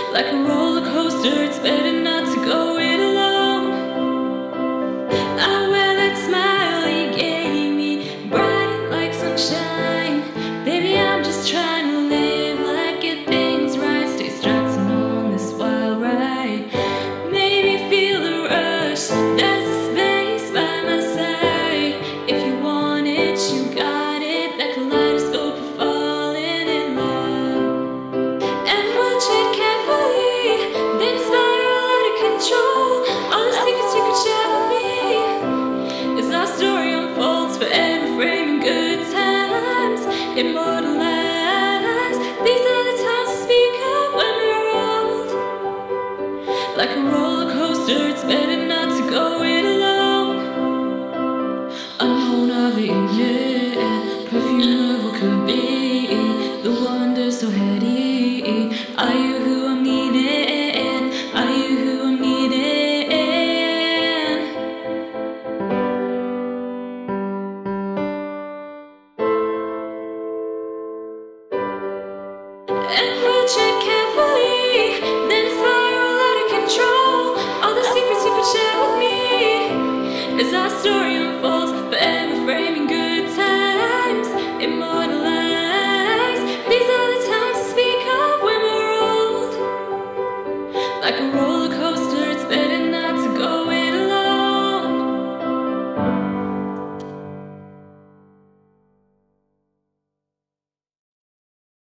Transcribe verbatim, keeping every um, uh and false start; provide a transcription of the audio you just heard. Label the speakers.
Speaker 1: like a roller coaster. It's better not to go it alone. I wear that smile you gave me, bright like sunshine. Baby, I'm just trying to live life, get things right, stay strutting on this wild ride. Maybe feel the rush, there's a space by my side. If you want it, you got it, that kaleidoscope of falling in love. And watch it carefully, then spiral out of control. All the secrets you could share with me, as our story unfolds, forever framing good times, immortalized. These are the times to speak of when we're old. Like a roller coaster, it's better not to go it alone. Unknown of the evening, perfume of what could be, the wonder so heady. Are you who I'm needing? Are you who I'm needing? And watch it carefully, then spiral out of control. All the secrets you could share with me, as our story unfolds, forever framing good times, immortalized. These are the times to speak of when we're old. Like a